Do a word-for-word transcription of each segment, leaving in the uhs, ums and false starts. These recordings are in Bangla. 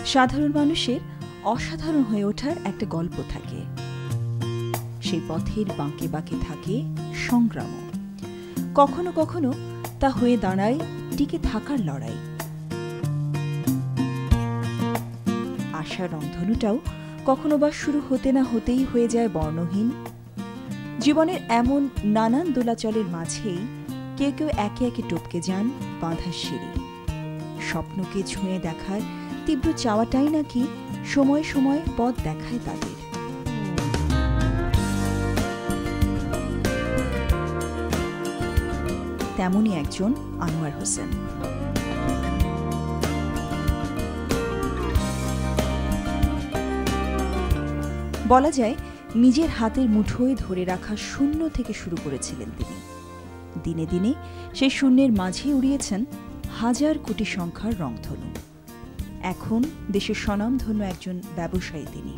সাধারণ মানুষের অসাধারণ হয়ে ওঠার একটা গল্প থাকে, সেই পথের বাঁকে বাঁকে থাকে সংগ্রামও। কখনো কখনো তা হয়ে দাঁড়ায় টিকে থাকার লড়াই। আশার রংধনুটাও কখনো বা শুরু হতে না হতেই হয়ে যায় বর্ণহীন। জীবনের এমন নানান দোলাচলের মাঝেই কেউ কেউ একে একে টপকে যান বাঁধার সিঁড়ি। স্বপ্নকে ছুঁয়ে দেখার তীব্র চাওয়াটাই নাকি সময় সময় পথ দেখায় তাদের। তেমনই একজন আনোয়ার হোসেন। বলা যায় নিজের হাতের মুঠোয় ধরে রাখা শূন্য থেকে শুরু করেছিলেন তিনি। দিনে দিনে সেই শূন্যের মাঝে উড়িয়েছেন হাজার কোটি সংখ্যার রংধনু। এখন দেশের স্বনামধন্য একজন ব্যবসায়ী তিনি।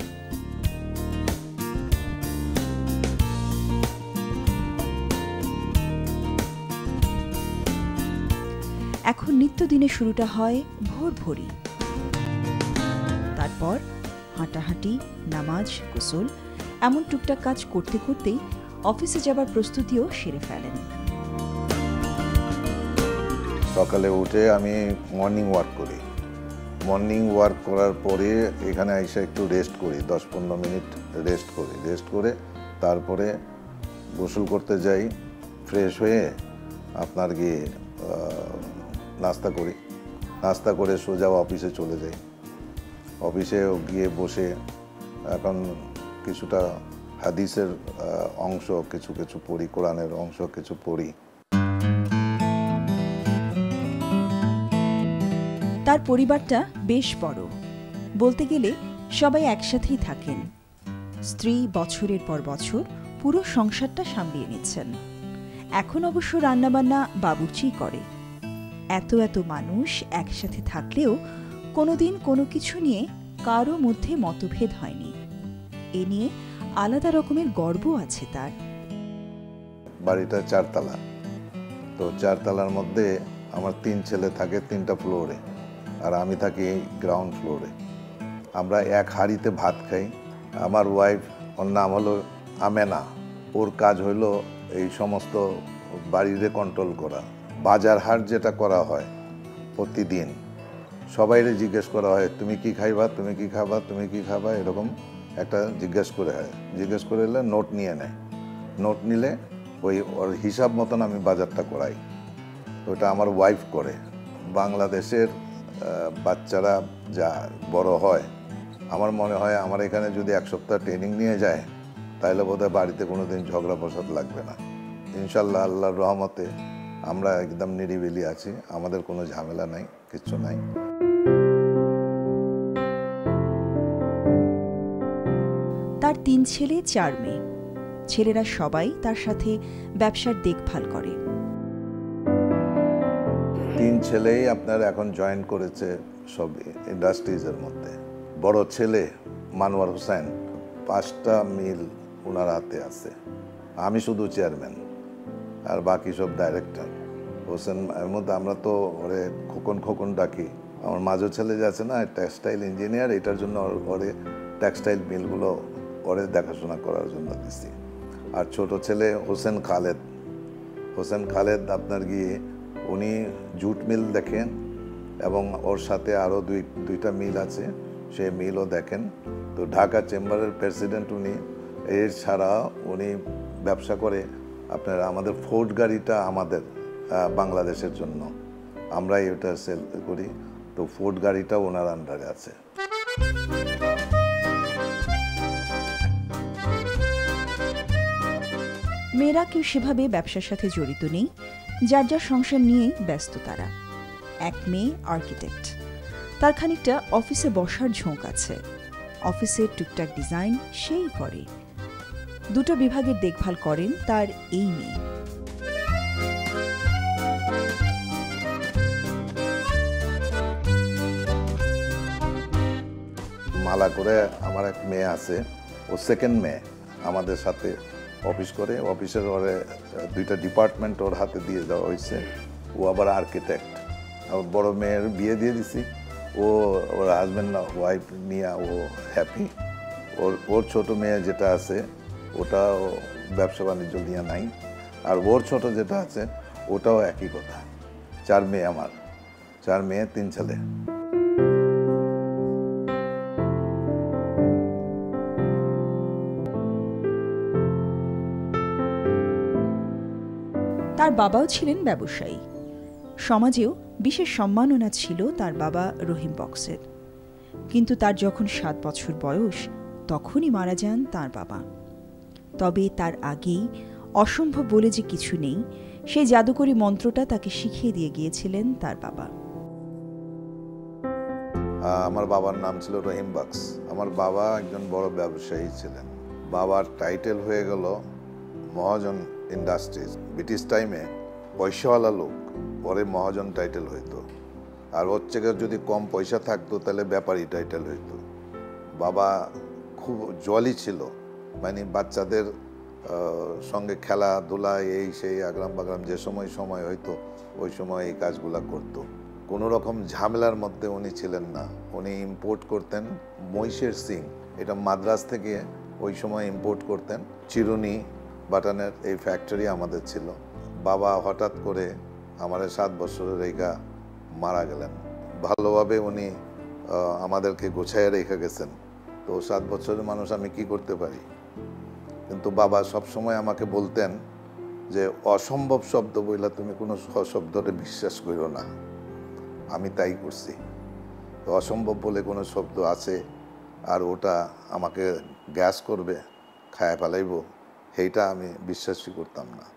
এখন নিত্যদিনে শুরুটা হয় ভোর ভোরই। তারপর হাঁটাহাঁটি, নামাজ, গোসল এমন টুকটাক কাজ করতে করতেই অফিসে যাবার প্রস্তুতিও সেরে ফেলেন। সকালে উঠে আমি মর্নিং ওয়াক করি। মর্নিং ওয়াক করার পরে এখানে এসে একটু রেস্ট করি, দশ পনেরো মিনিট রেস্ট করি। রেস্ট করে তারপরে গোসল করতে যাই। ফ্রেশ হয়ে আপনার গিয়ে নাস্তা করি। নাস্তা করে সোজা অফিসে চলে যাই। অফিসে গিয়ে বসে এখন কিছুটা হাদিসের অংশ কিছু কিছু পড়ি, কোরআনের অংশ কিছু পড়ি। তার পরিবারটা বেশ বড়, বলতে গেলে সবাই একসাথেই থাকেন। স্ত্রী বছরের পর বছর পুরো সংসারটা সামলিয়ে নিচ্ছেন। এখন অবশ্য রান্নাবান্না বাবুর্চিই করে। এত এত মানুষ একসাথে থাকলেও কোনোদিন কোনো কিছু নিয়ে কারো মধ্যে মতভেদ হয়নি। এ নিয়ে আলাদা রকমের গর্ব আছে তার। বাড়িটা চারতলা, তো চারতলার মধ্যে আমার তিন ছেলে থাকে তিনটা ফ্লোরে, আর আমি থাকি গ্রাউন্ড ফ্লোরে। আমরা এক হাঁড়িতে ভাত খাই। আমার ওয়াইফ, ওর নাম হলো আমেনা। ওর কাজ হলো এই সমস্ত বাড়িতে কন্ট্রোল করা। বাজার হাট যেটা করা হয় প্রতিদিন, সবাইরে জিজ্ঞেস করা হয় তুমি কি খাইবা, তুমি কি খাবা, তুমি কি খাবা, এরকম একটা জিজ্ঞেস করে হয়। জিজ্ঞেস করে এলে নোট নিয়ে নেয়। নোট নিলে ওই ওর হিসাব মতন আমি বাজারটা করাই। ওটা আমার ওয়াইফ করে। বাংলাদেশের বাচ্চারা যা বড় হয়, আমার মনে হয় আমার এখানে যদি এক সপ্তাহ ট্রেনিং নিয়ে যায় তাহলে বোধহয় বাড়িতে কোনো দিন ঝগড়া ফসাদ লাগবে না। ইনশাল্লাহ আল্লাহর রহমতে আমরা একদম নিরিবিলি আছি, আমাদের কোনো ঝামেলা নাই, কিচ্ছু নাই। তার তিন ছেলে চার মেয়ে। ছেলেরা সবাই তার সাথে ব্যবসার দেখভাল করে। তিন ছেলেই আপনার এখন জয়েন করেছে সব ইন্ডাস্ট্রিজের মধ্যে। বড় ছেলে মানোয়ার হোসেন, পাঁচটা মিল ওনার হাতে আছে। আমি শুধু চেয়ারম্যান, আর বাকি সব ডাইরেক্টর। হোসেন এর মধ্যে আমরা তো ওরে খোকন খোকন ডাকি। আমার মাঝো ছেলে যে আছে না, টেক্সটাইল ইঞ্জিনিয়ার, এটার জন্য ওরে টেক্সটাইল মিলগুলো ওরে দেখাশোনা করার জন্য দিচ্ছি। আর ছোট ছেলে হোসেন খালেদ। হোসেন খালেদ আপনার গিয়ে উনি জুট মিল দেখেন, এবং ওর সাথে আরও দুই দুইটা মিল আছে, সেই মিলও দেখেন। তো ঢাকা চেম্বারের প্রেসিডেন্ট উনি। এর ছাড়া উনি ব্যবসা করে আপনার আমাদের ফোর্ড গাড়িটা আমাদের বাংলাদেশের জন্য, আমরাই এটা সেল করি। তো ফোর্ড গাড়িটা ওনার আন্ডারে আছে। মেয়েরা কেউ সেভাবে ব্যবসার সাথে জড়িত নেই, যার যার সংসার নিয়েই ব্যস্ত তারা। এক মেয়ে আর্কিটেক্ট, তার খানিকটা অফিসে বসার ঝোঁক আছে। অফিসের টুকটাক ডিজাইন সেই করে। দুটো বিভাগের দেখভাল করেন তার এই মেয়ে। মালা করে আমার এক মেয়ে আছে, ও সেকেন্ড মেয়ে আমাদের সাথে অফিস করে। অফিসের ওরে দুইটা ডিপার্টমেন্ট ওর হাতে দিয়ে দেওয়া হয়েছে। ও আবার আর্কিটেক্ট। আমার বড় মেয়ের বিয়ে দিয়ে দিছি, ও ওর হাজব্যান্ড না ওয়াইফ নিয়ে ও হ্যাপি। ওর ওর ছোটো মেয়ে যেটা আছে ওটাও ব্যবসা বাণিজ্য নিয়ে নাই, আর ওর ছোট যেটা আছে ওটাও একই কথা। চার মেয়ে আমার, চার মেয়ে তিন ছেলে। তার বাবাও ছিলেন ব্যবসায়ী। সমাজেও বিশেষ সম্মাননা ছিল তার বাবা রহিম বক্সের। কিন্তু তার যখন সাত বছর বয়স তখনই মারা যান তার বাবা। তবে তার আগেই অসম্ভব বলে যে কিছু নেই, সেই জাদুকরী মন্ত্রটা তাকে শিখিয়ে দিয়ে গিয়েছিলেন তার বাবা। আমার বাবার নাম ছিল রহিম বক্স। আমার বাবা একজন বড় ব্যবসায়ী ছিলেন। বাবার টাইটেল হয়ে গেল মহাজন ইন্ডাস্ট্রিজ। ব্রিটিশ টাইমে পয়সাওয়ালা লোক পরে মহাজন টাইটেল হইতো, আর ওর থেকে যদি কম পয়সা থাকতো তাহলে ব্যাপারী টাইটেল হইতো। বাবা খুব জলি ছিল, মানে বাচ্চাদের সঙ্গে খেলাধুলা এই সেই আগ্রাম বাগ্রাম যে সময় সময় হইতো ওই সময় এই কাজগুলা করতো। কোনো রকম ঝামেলার মধ্যে উনি ছিলেন না। উনি ইম্পোর্ট করতেন মহিষের সিং, এটা মাদ্রাজ থেকে ওই সময় ইম্পোর্ট করতেন। চিরুনি বাটানের এই ফ্যাক্টরি আমাদের ছিল। বাবা হঠাৎ করে আমাদের সাত বছরের রেখা মারা গেলেন। ভালোভাবে উনি আমাদেরকে গোছায় রেখে গেছেন। তো সাত বছরের মানুষ আমি কি করতে পারি, কিন্তু বাবা সবসময় আমাকে বলতেন যে অসম্ভব শব্দ বইলা তুমি কোনো শব্দটা বিশ্বাস করো না। আমি তাই করছি। তো অসম্ভব বলে কোনো শব্দ আছে আর ওটা আমাকে গ্যাস করবে, খায় ফেলাইব, সেইটা আমি বিশ্বাসই করতাম না।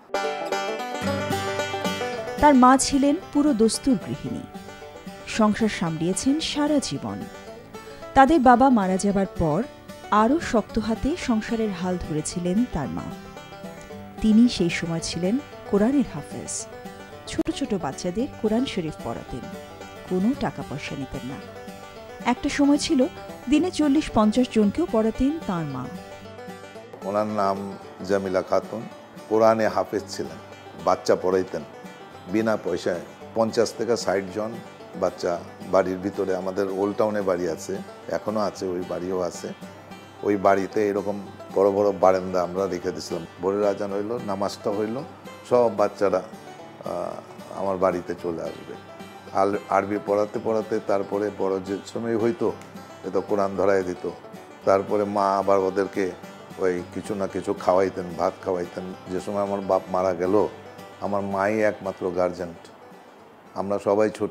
তার মা ছিলেন পুরো দস্তুর গৃহিণী, সংসার সামলিয়েছেন সারা জীবন। তাদের বাবা মারা যাবার পর আরও শক্ত হাতে সংসারের হাল ধরেছিলেন তার মা। তিনি সেই সময় ছিলেন কোরআনের হাফেজ। ছোট ছোট বাচ্চাদের কোরআন শরীফ পড়াতেন, কোনো টাকা পয়সা নিতেন না। একটা সময় ছিল দিনে চল্লিশ পঞ্চাশ জনকেও পড়াতেন তার মা। ওনার নাম জামিলা খাতুন, কোরআনে হাফেজ ছিলেন। বাচ্চা পড়াইতেন বিনা পয়সায়। পঞ্চাশ থেকে ষাট জন বাচ্চা বাড়ির ভিতরে, আমাদের ওল্ড টাউনে বাড়ি আছে, এখনও আছে, ওই বাড়িও আছে। ওই বাড়িতে এরকম বড় বড় বারান্দা আমরা রেখে দিয়েছিলাম। ভোরের আজান হইল, নামাজটা হইল, সব বাচ্চারা আমার বাড়িতে চলে আসবে। আর আরবি পড়াতে পড়াতে তারপরে বড় যে সময় হইতো এ তো কোরআন ধরাই দিত। তারপরে মা আবার ওদেরকে ওই কিছু না কিছু খাওয়াইতেন, ভাত খাওয়াইতেন। যে সময় আমার বাপ মারা গেল আমার মাই একমাত্র গার্জেন, আমরা সবাই ছোট।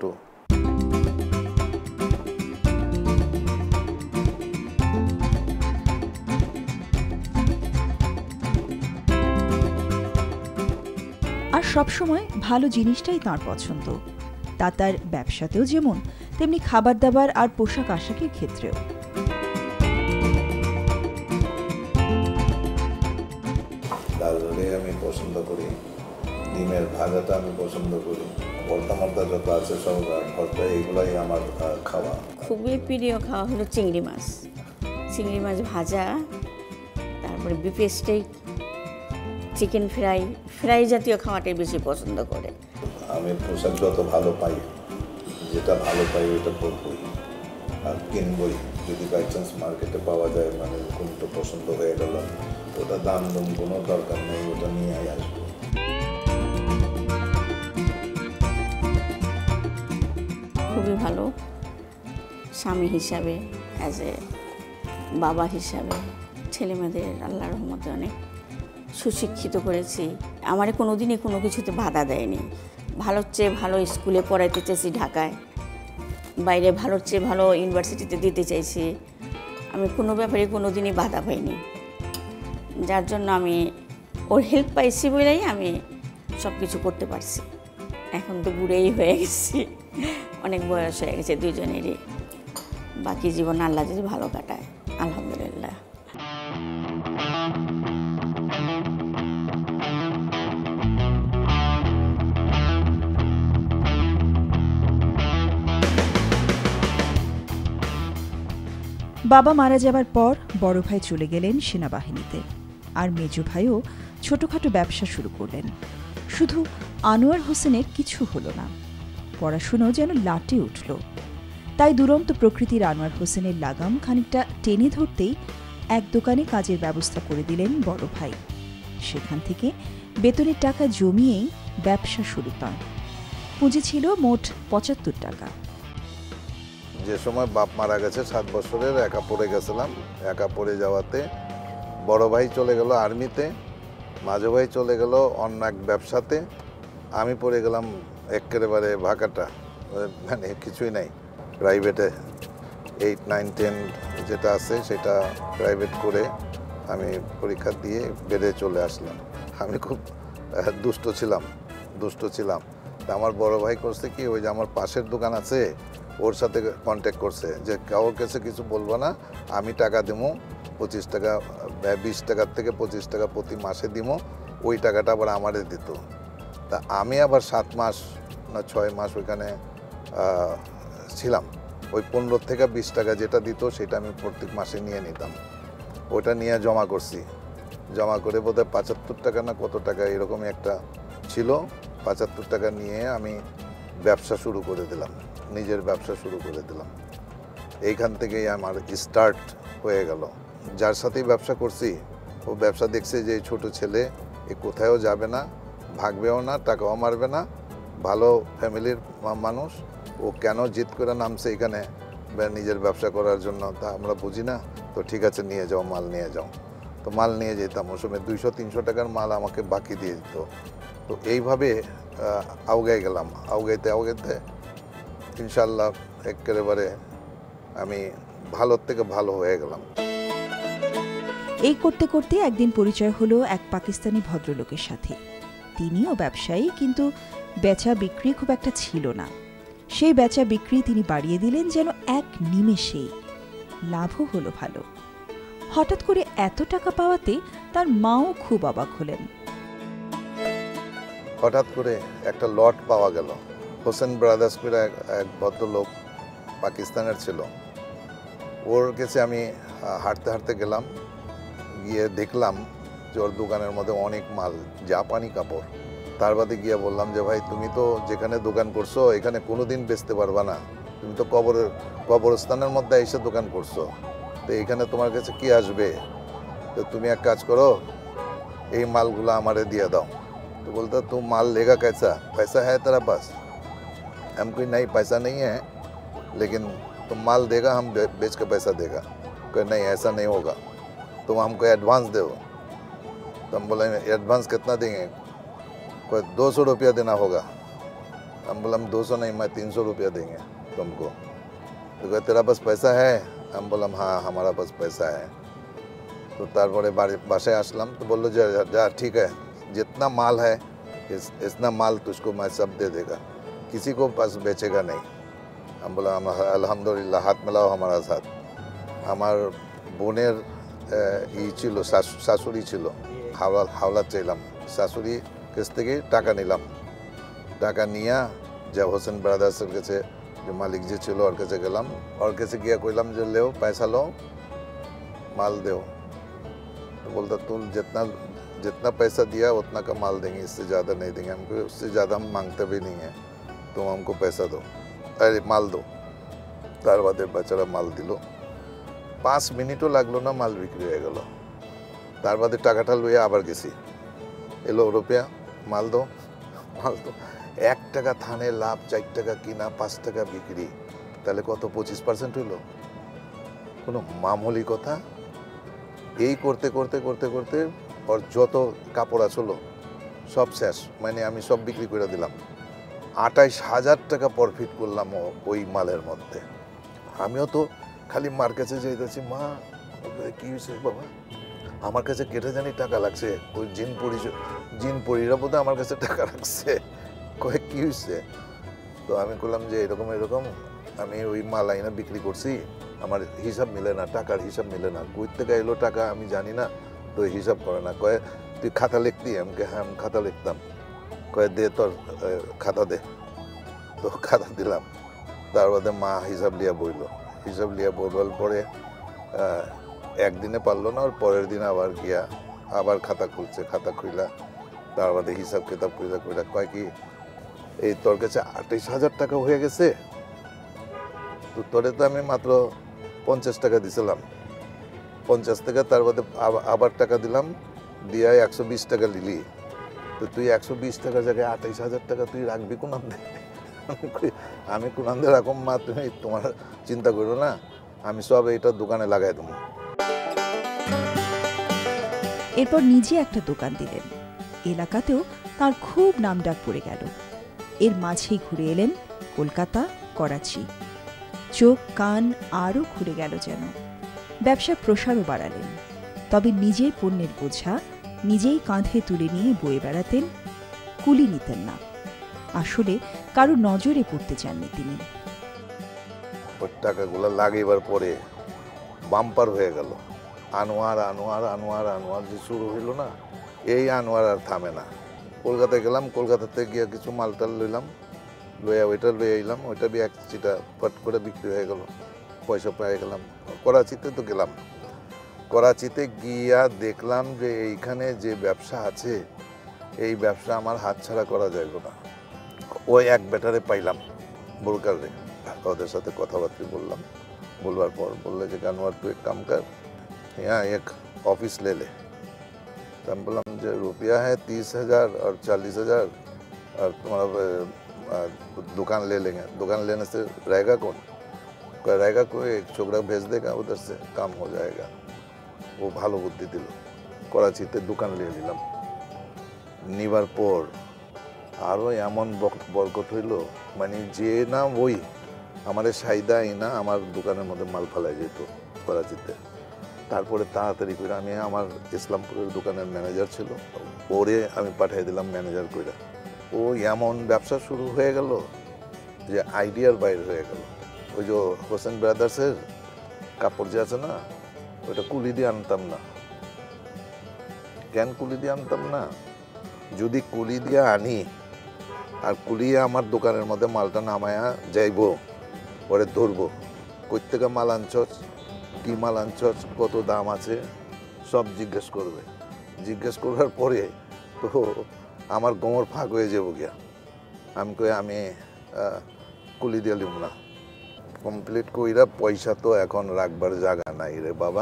আর সবসময় ভালো জিনিসটাই তাঁর পছন্দ। তা তার ব্যবসাতেও যেমন, তেমনি খাবার দাবার আর পোশাক আশাকের ক্ষেত্রেও। ডাল আমি পছন্দ করি, ডিমের ভাজাটা আমি পছন্দ করি, ভর্তা মর্তা যত আছে সব ভর্তা, এইগুলাই আমার খাওয়া। খুবই প্রিয় খাওয়া হলো চিংড়ি মাছ। চিংড়ি মাছ ভাজা, তারপরে beef steak, chicken fry, fry জাতীয় খাওয়াটাই বেশি পছন্দ করে। আমি পোশাক যত ভালো পাই, যেটা ভালো পাই ওইটা পরবই আর কিনবই। যদি বাই চান্স মার্কেটে পাওয়া যায়, মানে কোনটা পছন্দ হয়ে গেল, ওটা দাম দাম কোনো দরকার নেই, ওটা নিয়ে আসবো। খুবই ভালো স্বামী হিসাবে, অ্যাজ এ বাবা হিসাবে ছেলেমেয়েদের আল্লাহর রহমতে অনেক সুশিক্ষিত করেছি। আমার কোনো দিনই কোনো কিছুতে বাধা দেয়নি। ভালোর চেয়ে ভালো স্কুলে পড়াইতে চেয়েছি ঢাকায়, বাইরে ভালোর চেয়ে ভালো ইউনিভার্সিটিতে দিতে চাইছি। আমি কোনো ব্যাপারে কোনো দিনই বাধা পাইনি, যার জন্য আমি ওর হেল্প পাইছি বলেই আমি সব কিছু করতে পারছি। এখন তো বুড়েই হয়ে গেছি, অনেক বয়স হয়ে গেছে দুজনেরই। বাকি জীবন আল্লাহ যদি ভালো কাটায়, আলহামদুলিল্লাহ। বাবা মারা যাবার পর বড় ভাই চলে গেলেন সেনাবাহিনীতে, আর মেজো ভাইও ছোটখাটো ব্যবসা শুরু করলেন। শুধু আনোয়ার হোসেনের কিছু হলো না, পড়াশুনো যেন লাটে উঠল। তাই দুরন্ত প্রকৃতির আনোয়ার হোসেনের লাগাম খানিকটা টেনে ধরতেই এক দোকানে কাজের ব্যবস্থা করে দিলেন বড় ভাই। সেখান থেকে বেতনের টাকা জমিয়েই ব্যবসা শুরু তাঁর। পুঁজি ছিল মোট পঁচাত্তর টাকা। যে সময় বাপ মারা গেছে সাত বছরের, একা পড়ে গেছিলাম। একা পড়ে যাওয়াতে বড় ভাই চলে গেল আর্মিতে, মাঝো ভাই চলে গেল অন্য এক ব্যবসাতে, আমি পড়ে গেলাম একেবারে ভাকাটা, মানে কিছুই নাই। প্রাইভেটে এইট নাইন টেন যেটা আছে সেটা প্রাইভেট করে আমি পরীক্ষা দিয়ে বেড়ে চলে আসলাম। আমি খুব দুষ্ট ছিলাম দুষ্ট ছিলাম তা আমার বড় ভাই করছে কি, ওই যে আমার পাশের দোকান আছে ওর সাথে কন্ট্যাক্ট করছে যে কারোর কাছে কিছু বলবো না, আমি টাকা দেবো পঁচিশ টাকা, বিশ টাকার থেকে পঁচিশ টাকা প্রতি মাসে দিব, ওই টাকাটা আবার আমারে দিত। তা আমি আবার সাত মাস না ছয় মাস ওইখানে ছিলাম। ওই পনেরো থেকে বিশ টাকা যেটা দিত সেটা আমি প্রত্যেক মাসে নিয়ে নিতাম। ওটা নিয়ে জমা করছি, জমা করে বোধহয় পঁচাত্তর টাকা না কত টাকা এরকমই একটা ছিল। পঁচাত্তর টাকা নিয়ে আমি ব্যবসা শুরু করে দিলাম, নিজের ব্যবসা শুরু করে দিলাম। এইখান থেকেই আমার স্টার্ট হয়ে গেল। যার সাথেই ব্যবসা করছি ও ব্যবসা দেখছে যে ছোট ছেলে এ কোথাও যাবে না, ভাগবেও না, টাকাও মারবে না, ভালো ফ্যামিলির মানুষ, ও কেন জিদ করে নামছে এখানে নিজের ব্যবসা করার জন্য তা আমরা বুঝি না। তো ঠিক আছে নিয়ে যাও, মাল নিয়ে যাও। তো মাল নিয়ে যেতাম, ওই সময় দুইশো তিনশো টাকার মাল আমাকে বাকি দিয়ে দিত। তো এইভাবে আউগাই গেলাম, আউগাইতে আউগাইতে ইনশাল্লাহ একেবারে আমি ভালোর থেকে ভালো হয়ে গেলাম। এই করতে করতে একদিন পরিচয় হলো এক পাকিস্তানি ভদ্রলোকের সাথে। তিনিও ব্যবসায়ী, কিন্তু বেচা বিক্রি খুব একটা ছিল না। সেই বেচা বিক্রি তিনি বাড়িয়ে দিলেন যেন এক নিমেষেই। লাভও হলো ভালো। হঠাৎ করে এত টাকা পাওয়াতে তার মাও খুব অবাক হলেন। হঠাৎ করে একটা লট পাওয়া গেল। হোসেন ব্রাদার্স করে এক ভদ্রলোক পাকিস্তানের ছিল, ওর কাছে আমি হাঁটতে হাঁটতে গেলাম, গিয়ে দেখলাম যে ওর দোকানের মধ্যে অনেক মাল, জাপানি কাপড়। তার বাদে গিয়ে বললাম যে ভাই তুমি তো যেখানে দোকান করছো এখানে কোনো দিন বেচতে পারবা না, তুমি তো কবরের কবরস্থানের মধ্যে এসে দোকান করছো, তো এখানে তোমার কাছে কি আসবে, তো তুমি এক কাজ করো এই মালগুলো আমারে দিয়ে দাও। तो बोलता तू माल लेगा कैसा, पैसा है तेरा पास? हम कोई नहीं पैसा नहीं है, लेकिन तुम माल देगा हम बेच के पैसा देगा। कोई नहीं ऐसा नहीं होगा, तुम हमको एडवांस दो। तो हम बोले एडवांस कितना देंगे? कोई दो सौ रुपया देना होगा। हम बोला हम दो सौ नहीं, मैं तीन सौ रुपया देंगे तुमको। तो कहे तेरा पास पैसा है? हम बोला हाँ हमारा पास पैसा है। तो तारपरे बासाय आसलाम, तो बोलो जा जा ठीक है, जितना माल है इस, इतना माल तुझको मैं सब दे देगा, किसी को पास बेचेगा नहीं। हम बोला हम अल्हम्दुलिल्लाह, हाथ मिलाओ हमारा साथ। हमार बोनेर ই ছিল, শাশুড়ি ছিল, হাওলা হাওলা চাইলাম, শাশুড়ি কাছ থেকে টাকা নিলাম। টাকা নিয়ে যা হোসেন ব্রাদার্সের কাছে যে মালিক যে ছিল ওর কাছে গেলাম, ওর কাছে গিয়ে কইলাম যে লেও पैसा लो माल दो। तो बोलता तुम जितना जितना पैसा दिया उतना का माल देंगे, इससे ज़्यादा नहीं देंगे, हमको उससे ज़्यादा हम मांगते भी नहीं है, तुम हमको पैसा दो, अरे माल दो। तार बादे बेचारा माल दिल, पाँच मिनिटও লাগলো না মাল বিক্রি হয়ে গেল। তার বাদে টাকাটা লইয়া আবার গেছি, এলো রুপিয়া মাল দো মাল দো। এক টাকা থানে লাভ, চার টাকা কিনা, পাঁচ টাকা বিক্রি, তাহলে কত পঁচিশ পার্সেন্ট হইলো, কোনো মামুলি কথা। এই করতে করতে করতে করতে ওর যত কাপড় আসলো সব শেষ, মানে আমি সব বিক্রি করে দিলাম। আটাইশ হাজার টাকা প্রফিট করলাম ওই মালের মধ্যে। আমিও তো খালি মার কাছে যাইতেছি, মা কি হয়েছে বাবা, আমার কাছে কেটে জানি টাকা লাগছে, ওই জিন পরি জিন পরিরা বোধহয় আমার কাছে টাকা রাখছে, কয়ে কি হয়েছে। তো আমি বললাম যে এরকম এরকম আমি ওই মাল আইনা বিক্রি করছি, আমার হিসাব মিলে না, টাকার হিসাব মিলে না, কই থেকে এলো টাকা আমি জানি না, তো হিসাব করে না। কয়ে তুই খাতা লিখতি? আমাকে হ্যাঁ আমি খাতা লিখতাম। কয়ে দে তোর খাতা দে, তো খাতা দিলাম। তার বাদে মা হিসাব লিয়া বইল, হিসাব লিয়া বলবার পরে একদিনে পারলো না, আর পরের দিন আবার গিয়া আবার খাতা খুলছে, খাতা খুইলা তার বাদে হিসাব কিতাব কইলা কইলা কয় কি এই তোর কাছে আঠাইশ হাজার টাকা হয়ে গেছে, তো তোরে তো আমি মাত্র পঞ্চাশ টাকা দিছিলাম, পঞ্চাশ টাকা তার মধ্যে আবার টাকা দিলাম, দিয়ে একশো বিশ টাকা নিলি, তো তুই একশো বিশ টাকার জায়গায় আঠাইশ হাজার টাকা তুই রাখবি কোন আন্দে? আমি কোন আন্দে রাখুন মা, তুমি তোমার চিন্তা করো না, আমি সব এইটা দোকানে লাগাই দেবো। এরপর নিজে একটা দোকান দিলেন। এলাকাতেও তার খুব নামডাক পড়ে গেল। এর মাঝেই ঘুরে এলেন কলকাতা, করাচি। চোখ কান আরও ঘুরে গেল যেন। ব্যবসার প্রসারও বাড়ালেন। তবে নিজের পণ্যের বোঝা নিজেই কাঁধে তুলে নিয়ে বয়ে বেড়াতেন, কুলি নিতেন না। আসলে কারো নজরে পড়তে চাননি তিনি। টাকাগুলো লাগাইবার পরে বাম্পার হয়ে গেল। আনোয়ার আনোয়ার আনোয়ার আনোয়ার যে শুরু হইল না, এই আনোয়ার আর থামে না। কলকাতায় গেলাম, কলকাতাতে গিয়ে কিছু মালটাল লইলাম, লইয়া ওইটা লইয়া এলাম, ওইটা বি এক চিটা ফট করে বিক্রি হয়ে গেল, পয়সা পেয়ে গেলাম। করাচিতে তো গেলাম, করাচিতে গিয়া দেখলাম যে এইখানে যে ব্যবসা আছে, এই ব্যবসা আমার হাতছাড়া করা যাইব না। ওই এক বেটারে পাইলাম বোলকারে, ওদের সাথে কথাবার্তা বললাম, বলবার পর বললে যে আনোয়ার তুই এক কাম কর, यहाँ एक ऑफिस ले ले। तो हम बोला जो रुपया है तीस हजार और चालीस हजार और तुम्हारा दुकान ले लेंगे, दुकान लेने से रहेगा कौन? कोई रहेगा, कोई एक छोकरा भेज देगा, उधर से काम हो जाएगा। वो ভালো বুদ্ধি দিল। করাচিতে দোকান নিয়ে নিলাম, নিবার পর আরও এমন বরকত হইল, মানে যে না ওই আমাদের সাইদাই না আমার দোকানের মধ্যে মাল ফেলাই যেত করাচিতে। তারপরে তাড়াতাড়ি করে আমি আমার ইসলামপুরের দোকানের ম্যানেজার ছিল, ওরে আমি পাঠিয়ে দিলাম ম্যানেজার করে। ও এমন ব্যবসা শুরু হয়ে গেল যে আইডিয়ার বাইরে হয়ে গেল। ওই যে হোসেন ব্রাদার্সের কাপড় যে আছে না, ওইটা কুলি দিয়ে আনতাম না। কেন কুলি দিয়ে আনতাম না? যদি কুলি দিয়ে আনি আর কুলিয়ে আমার দোকানের মধ্যে মালটা নামায়া যাইব, পরে ধরবো কই থেকে মাল আনছস, কি মাল আনছস, কত দাম আছে, সব জিজ্ঞেস করবে। জিজ্ঞেস করার পরে তো আমার গোমর ফাঁক হয়ে যাবো গিয়া। আমি কই আমি কুলি দিয়ে লিম না, কমপ্লিট কইরা পয়সা তো এখন রাখবার জায়গা নাই রে বাবা।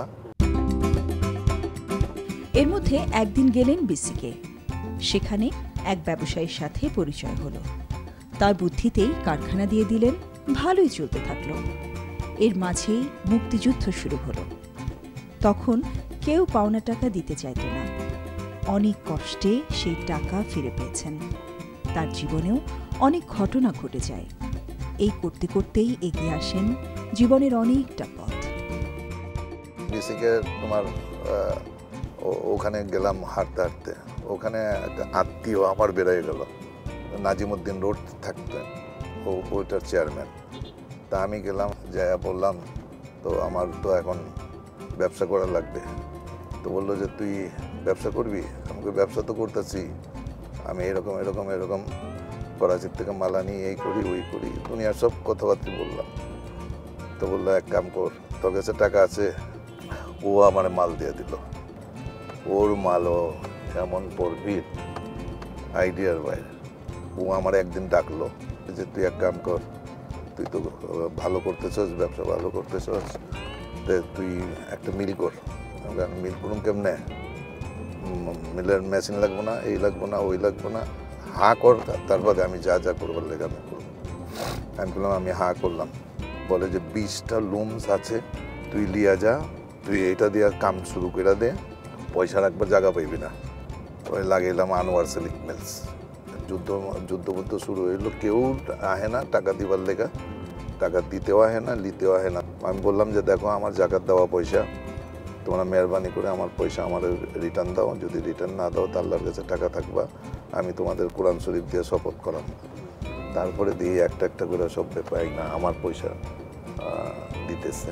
এর মধ্যে একদিন গেলেন বিসিকে। সেখানে এক ব্যবসায়ীর সাথে পরিচয় হলো। তার বুদ্ধিতেই কারখানা দিয়ে দিলেন, ভালোই চলতে থাকলো। এর মাঝেই মুক্তিযুদ্ধ শুরু হলো। তখন কেউ পাওনা টাকা দিতে চাইত না। অনেক কষ্টে সেই টাকা ফিরে পেয়েছেন। তার জীবনেও অনেক ঘটনা ঘটে যায়। এই করতে করতেই এগিয়ে আসেন জীবনের অনেকটা পথ। বিসিকে তোমার ওখানে গেলাম হাঁটতে হাঁটতে, ওখানে একটা আত্মীয় আমার বেরোয় গেল, নাজিমুদ্দিন রোড থাকতেন, ও ওইটার চেয়ারম্যান। তা আমি গেলাম, যাইয়া বললাম তো আমার তো এখন ব্যবসা করা লাগবে। তো বললো যে তুই ব্যবসা করবি? আমাকে ব্যবসা তো করতেছি, আমি এরকম এরকম এরকম করাচির থেকে মাল আনি, এই করি ওই করি, দুনিয়ার সব কথাবার্তা বললাম। তো বললো এক কাম কর, তোর কাছে টাকা আছে? ও আমার মাল দিয়ে দিল। ওর মালও এমন পড়বি আইডিয়ার বাইরে। ও আমার একদিন ডাকলো যে তুই এক কাম কর, তুই তো ভালো করতেছস, ব্যবসা ভালো করতেছস, তুই একটা মিল কর। মিল করুন কেমনে? মিলের মেশিন লাগবো না, এই লাগবো না, ওই লাগবো না, হা কর, তারপরে আমি যা যা করবার লেগে আমি করবো। আমি বললাম আমি হা করলাম। বলে যে বিশটা লুমস আছে, তুই লিয়া যা, তুই এইটা দিয়ে কাম শুরু করে দে, পয়সা রাখবার জায়গা পাইবি না। ওই লাগাইলাম আনোয়ার সিল্ক মিলস। যুদ্ধ যুদ্ধ বুদ্ধ শুরু হইলো, কেউ আহে না টাকা দিবার লেগা, টাকা দিতেও আহে না, লিতেও আহে না। আমি বললাম যে দেখো আমার জাকাত দেওয়া পয়সা, তোমরা মেহরবানি করে আমার পয়সা আমার রিটার্ন দাও, যদি রিটার্ন না দাও তা আল্লাহর কাছে টাকা থাকবা, আমি তোমাদের কোরআন শরীফ দিয়ে শপথ করাম। তারপরে দিয়ে একটা একটা করে সব পাই না আমার পয়সা দিতেছে।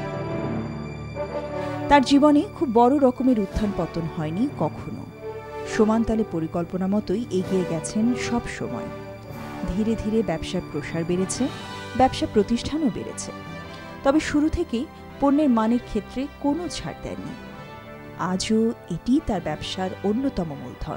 তার জীবনে খুব বড় রকমের উত্থান পতন হয়নি কখনো। সমানতালে পরিকল্পনা মতোই এগিয়ে গেছেন সব সময়। ধীরে ধীরে ব্যবসার প্রসার বেড়েছে, ব্যবসা প্রতিষ্ঠানও বেড়েছে। তবে শুরু থেকেই পণ্যের মানের ক্ষেত্রে কোনো ছাড় দেননি। আজও এটি তার ব্যবসার অন্যতম মূলধন।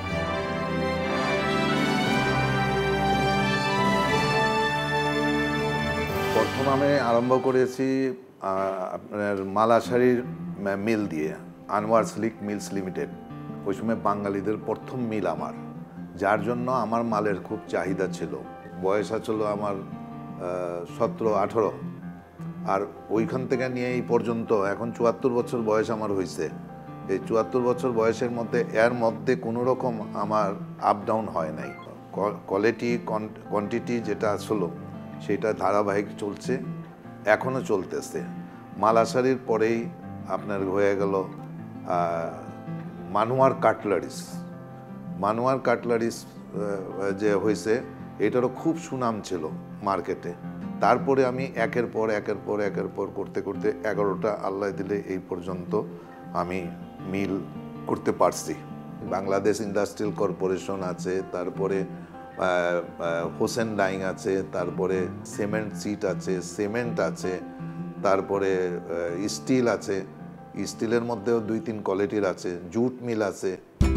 প্রথম আমি আরম্ভ করেছি আপনার মালা শাড়ির মিল দিয়ে, আনোয়ার সিল্ক মিলস লিমিটেড। ওই সময় বাঙালিদের প্রথম মিল আমার, যার জন্য আমার মালের খুব চাহিদা ছিল। বয়স ছিল আমার সতেরো আঠেরো, আর ওইখান থেকে নিয়ে এই পর্যন্ত এখন চুয়াত্তর বছর বয়স আমার হয়েছে। এই চুয়াত্তর বছর বয়সের মধ্যে এর মধ্যে কোনো রকম আমার আপ ডাউন হয় নাই। কোয়ালিটি কোয়ান্টিটি যেটা আসলো সেটা ধারাবাহিক চলছে, এখনও চলতেছে। মালা শাড়ির পরেই আপনার হয়ে গেল মানুয়ার কাটলারিস। মানুয়ার কাটলারিস যে হয়েছে এটারও খুব সুনাম ছিল মার্কেটে। তারপরে আমি একের পর একের পর একের পর করতে করতে এগারোটা আল্লাহ দিলে এই পর্যন্ত আমি মিল করতে পারছি। বাংলাদেশ ইন্ডাস্ট্রিয়াল কর্পোরেশন আছে, তারপরে হোসেন ডাইং আছে, তারপরে সিমেন্ট সিট আছে, সিমেন্ট আছে, তারপরে স্টিল আছে। স্টিলের মধ্যেও দুই তিন কোয়ালিটির আছে, জুট মিল আছে।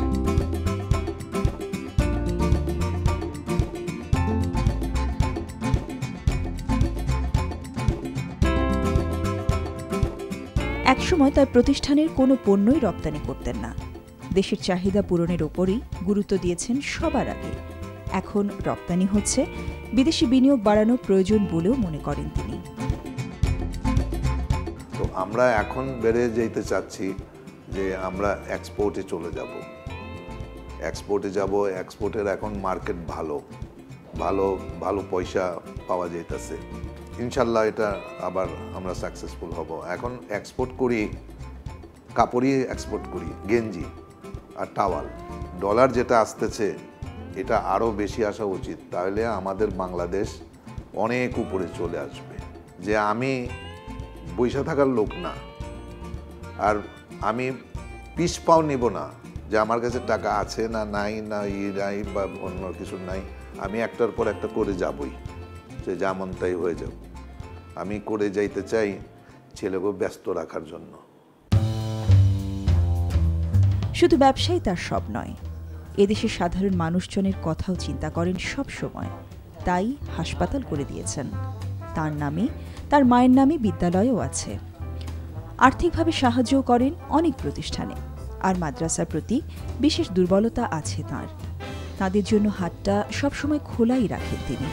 একসময় তার প্রতিষ্ঠানের কোনো পণ্যই রপ্তানি করতেন না। দেশের চাহিদা পূরণের ওপরই গুরুত্ব দিয়েছেন সবার আগে। এখন রপ্তানি হচ্ছে, বিদেশি বিনিয়োগ বাড়ানো প্রয়োজন বলেও মনে করেন তিনি। তো আমরা এখন বেড়ে যেতে চাচ্ছি যে আমরা এক্সপোর্টে চলে যাব, এক্সপোর্টে যাব। এক্সপোর্টের এখন মার্কেট ভালো, ভালো ভালো পয়সা পাওয়া যাইতেছে। ইনশাল্লাহ এটা আবার আমরা সাকসেসফুল হব। এখন এক্সপোর্ট করি, কাপড়ই এক্সপোর্ট করি, গেঞ্জি আর টাওয়াল। ডলার যেটা আসতেছে এটা আরও বেশি আসা উচিত, তাহলে আমাদের বাংলাদেশ অনেক উপরে চলে আসবে। যে আমি বৈশা থাকার লোক না, আর আমি পিস পাও নিব না যে আমার কাছে টাকা আছে না নাই না ই নাই বা অন্য কিছু নাই। আমি একটার পর একটা করে যাবই, যে যা মন তাই হয়ে যাব। আমি করে যাইতে চাই ছেলেকে ব্যস্ত রাখার জন্য। শুধু ব্যবসাই তার সব নয়, এদেশের সাধারণ মানুষজনের কথাও চিন্তা করেন সব সময়। তাই হাসপাতাল করে দিয়েছেন। তার নামে, তার মায়ের নামে বিদ্যালয়ও আছে। আর্থিকভাবে সাহায্যও করেন অনেক প্রতিষ্ঠানে। আর মাদ্রাসার প্রতি বিশেষ দুর্বলতা আছে তার। তাদের জন্য হাতটা সবসময় খোলাই রাখেন তিনি।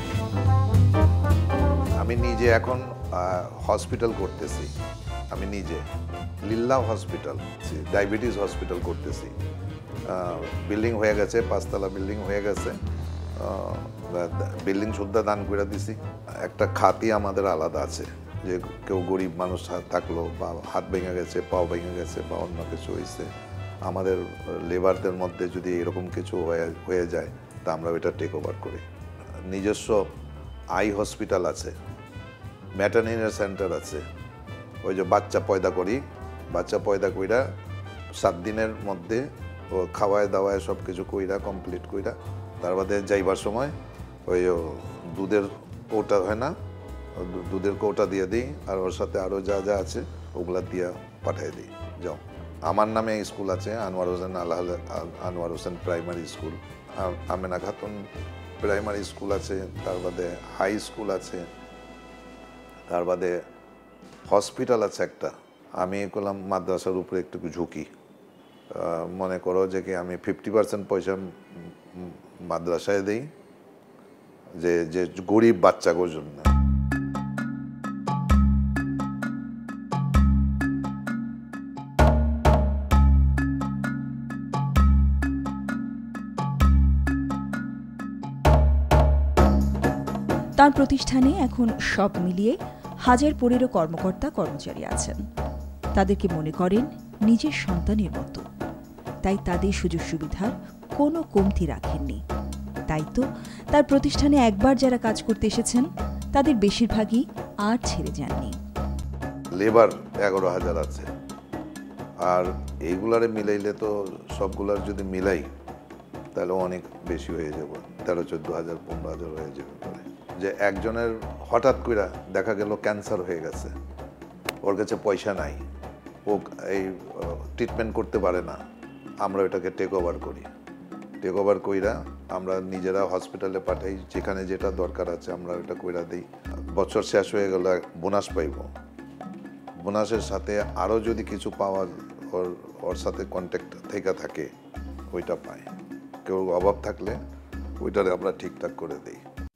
আমি নিজে এখন হসপিটাল করতেছি, আমি নিজে লিল্লাহ হসপিটাল, ডায়াবেটিস হসপিটাল করতেছি। বিল্ডিং হয়ে গেছে, পাঁচতলা বিল্ডিং হয়ে গেছে। বিল্ডিং সুদ্ধা দান করে দিছি। একটা খাতি আমাদের আলাদা আছে, যে কেউ গরিব মানুষ থাকলো বা হাত ভেঙে গেছে, পাও ভেঙে গেছে বা অন্য কিছু হয়েছে, আমাদের লেবারদের মধ্যে যদি এরকম কিছু হয়ে যায় তা আমরা ওইটা টেক ওভার করি। নিজস্ব আই হসপিটাল আছে, ম্যাটারনিটি সেন্টার আছে। ওই যে বাচ্চা পয়দা করি, বাচ্চা পয়দা কইরা সাত দিনের মধ্যে ও খাওয়ায় দাওয়ায় সব কিছু কইরা কমপ্লিট কইরা তার বাদে যাইবার সময় ওই দুধের কৌটা হয় না, দুধের কৌটা দিয়ে দিই, আর ওর সাথে আরও যা যা আছে ওগুলা দিয়ে পাঠিয়ে দিই। যাও, আমার নামে স্কুল আছে, আনোয়ার হোসেন আল্লাহ Anwar Hossain primary school, Amena Khatun primary school আছে, তার বাদে হাই স্কুল আছে, তার বাদে হসপিটাল আছে একটা। আমি করলাম মাদ্রাসার উপরে একটু ঝুঁকি, মনে করো যে কি আমি ফিফটি পার্সেন্ট পয়সা মাদ্রাসায় দিই, যে যে গরিব বাচ্চাগুলোর জন্য। তার প্রতিষ্ঠানে এখন সব মিলিয়ে হাজার পনেরো কর্মকর্তা কর্মচারী আছেন। তাদেরকে মনে করেন নিজের সন্তানের মতো। তাই তাদের সুযোগ সুবিধার কোনো কমতি রাখেননি। তাই তো তার প্রতিষ্ঠানে একবার যারা কাজ করতে এসেছেন তাদের বেশিরভাগই আর ছেড়ে যাননি। লেবার এগারো হাজার আছে, আর এইগুলারে মিলাইলে তো সবগুলার যদি মিলাই তাহলে অনেক বেশি হয়ে যাব, তেরো চোদ্দ হাজার পনেরো হাজার হয়ে যাবে পরে। যে একজনের হঠাৎ করে দেখা গেল ক্যান্সার হয়ে গেছে, ওর কাছে পয়সা নাই, ও এই ট্রিটমেন্ট করতে পারে না, আমরা ওটাকে টেক ওভার করি। টেক ওভার কইরা আমরা নিজেরা হসপিটালে পাঠাই, যেখানে যেটা দরকার আছে আমরা ওটা কইরা দিই। বছর শেষ হয়ে গেলে বোনাস পাইব, বোনাসের সাথে আরও যদি কিছু পাওয়ার ওর ওর সাথে কন্ট্যাক্ট থেকে থাকে ওইটা পায়। কেউ অভাব থাকলে ওইটারে আমরা ঠিকঠাক করে দিই।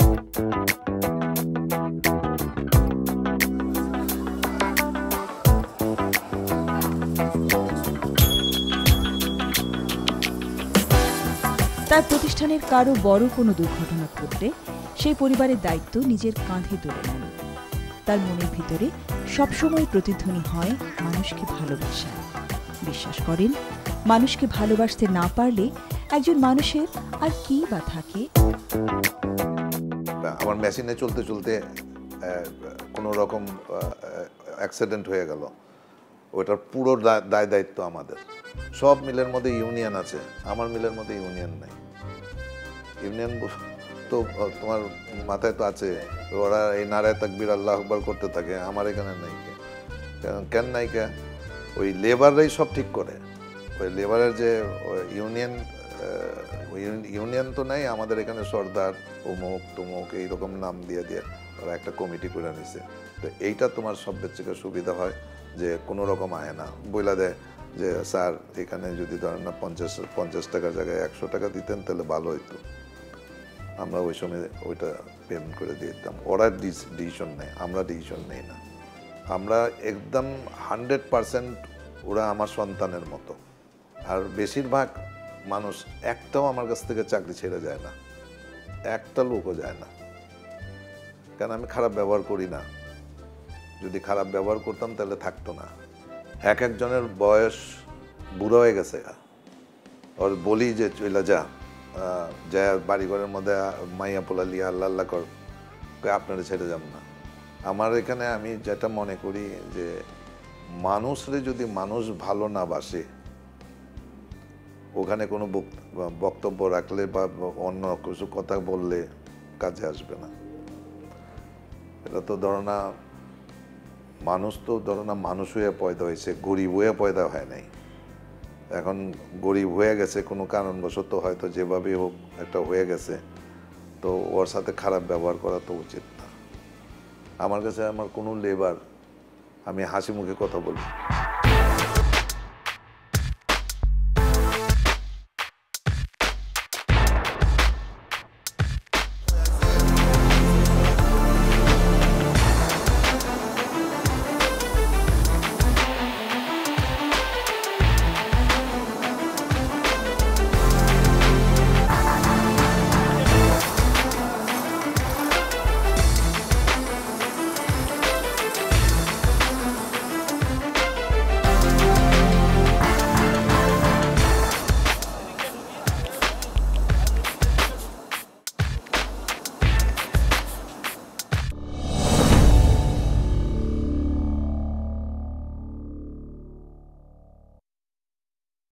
তার প্রতিষ্ঠানের কারো বড় কোনো দুর্ঘটনা ঘটলে সেই পরিবারের দায়িত্ব নিজের কাঁধে তুলে নেন। তার মনের ভিতরে সবসময় প্রতিধ্বনি হয় মানুষকে ভালোবাসা। বিশ্বাস করেন, মানুষকে ভালোবাসতে না পারলে একজন মানুষের আর কি বা থাকে। আমার মেশিনে চলতে চলতে কোনো রকম অ্যাক্সিডেন্ট হয়ে গেল, ওটার পুরো দায় দায়িত্ব আমাদের। সব মিলের মধ্যে ইউনিয়ন আছে, আমার মিলের মধ্যে ইউনিয়ন নাই। ইউনিয়ন তো তোমার মাথায় তো আছে, ওরা এই নারায় তাকবীর আল্লাহ আকবার করতে থাকে, আমার এখানে নাই। কেন নাই? কে ওই লেবাররাই সব ঠিক করে। ওই লেবারের যে ইউনিয়ন, ইউনিয়ন তো নাই আমাদের এখানে, সর্দার অমুক তমুক এইরকম নাম দিয়ে দিয়ে ওরা একটা কমিটি করে নিছে। তো এইটা তোমার সবের থেকে সুবিধা হয় যে কোনো রকম আয় না, বইলা দেয় যে স্যার এখানে যদি ধরেন না পঞ্চাশ পঞ্চাশ টাকার জায়গায় একশো টাকা দিতেন তাহলে ভালো হইতো, আমরা ওই সময় ওইটা পেমেন্ট করে দিয়ে দিতাম। ওরা ডিসিশন নেয়, আমরা ডিসিশন নেই না। আমরা একদম হান্ড্রেড পারসেন্ট ওরা আমার সন্তানের মতো। আর বেশিরভাগ মানুষ একটাও আমার কাছ থেকে চাকরি ছেড়ে যায় না, একটা লোকও যায় না, কারণ আমি খারাপ ব্যবহার করি না। যদি খারাপ ব্যবহার করতাম তাহলে থাকতো না। এক একজনের বয়স বুড়ো হয়ে গেছে, ওর বলি যে চইলা যা যা বাড়িঘরের মধ্যে মাইয়া পোলা লিয়া আল্লাহ আল্লাহ কর, আপনারা ছেড়ে যাব না। আমার এখানে আমি যেটা মনে করি যে মানুষরে যদি মানুষ ভালো না বাসে, ওখানে কোনো বক্তব্য রাখলে বা অন্য কিছু কথা বললে কাজে আসবে না। এটা তো ধরো না, মানুষ তো ধরো না মানুষ হয়ে পয়দা হয়েছে, গরিব হয়ে পয়দা হয় নাই। এখন গরিব হয়ে গেছে কোনো কারণবশত, হয়তো যেভাবেই হোক একটা হয়ে গেছে, তো ওর সাথে খারাপ ব্যবহার করা তো উচিত না। আমার কাছে আমার কোনো লেবার, আমি হাসি মুখে কথা বলি।